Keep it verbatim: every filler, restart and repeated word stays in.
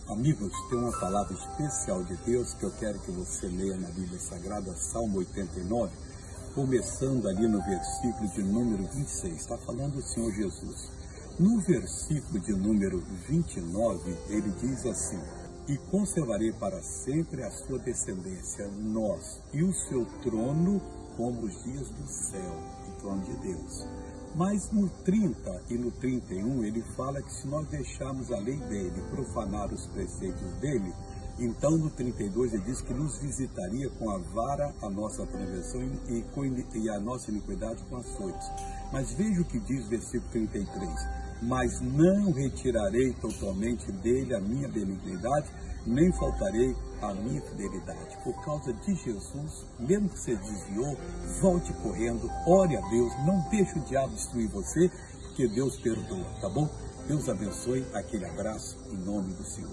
Amigos, tem uma palavra especial de Deus que eu quero que você leia na Bíblia Sagrada, Salmo oitenta e nove, começando ali no versículo de número vinte e seis. Está falando o Senhor Jesus. No versículo de número vinte e nove, ele diz assim: e conservarei para sempre a sua descendência, nós, e o seu trono como os dias do céu, o trono de Deus. Mas no trinta e no trinta e um, ele fala que se nós deixarmos a lei dele, profanar os preceitos dele, então no trinta e dois ele diz que nos visitaria com a vara a nossa transgressão e, com, e a nossa iniquidade com açoites. Mas veja o que diz o versículo trinta e três: mas não retirarei totalmente dele a minha benignidade, nem faltarei a minha fidelidade. Por causa de Jesus, mesmo que você desviou, volte correndo, ore a Deus, não deixe o diabo destruir você, porque Deus perdoa, tá bom? Deus abençoe, aquele abraço em nome do Senhor.